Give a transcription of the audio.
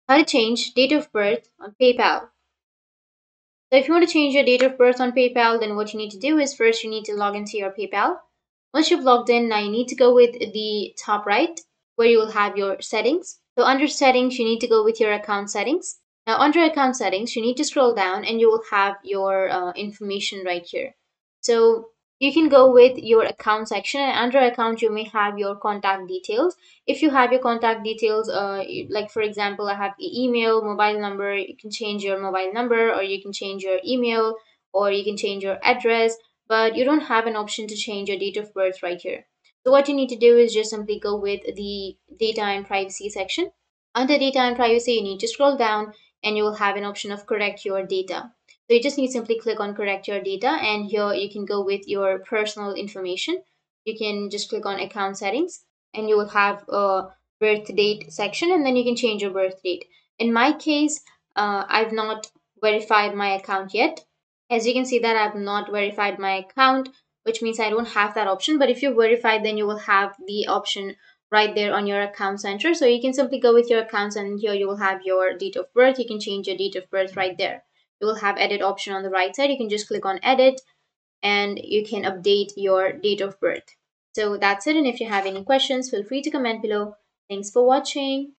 how to change date of birth on PayPal. So if you want to change your date of birth on PayPal, then what you need to do is first you need to log into your PayPal. Once you've logged in, now you need to go with the top right where you will have your settings. So under settings, you need to go with your account settings. Now under account settings, you need to scroll down and you will have your information right here. So you can go with your account section, and under account you may have your contact details. If you have your contact details, like for example, I have the email, mobile number, you can change your mobile number, or you can change your email, or you can change your address, but you don't have an option to change your date of birth right here. So what you need to do is just simply go with the data and privacy section. Under data and privacy, you need to scroll down and you will have an option of correct your data. So you just need to simply click on correct your data, and here you can go with your personal information. You can just click on account settings and you will have a birth date section, and then you can change your birth date. In my case, I've not verified my account yet. As you can see that I've not verified my account, which means I don't have that option. But if you verify, then you will have the option right there on your account center. So you can simply go with your accounts, and here you will have your date of birth. You can change your date of birth right there. You will have edit option on the right side. You can just click on edit and you can update your date of birth. So that's it. And if you have any questions, feel free to comment below. Thanks for watching.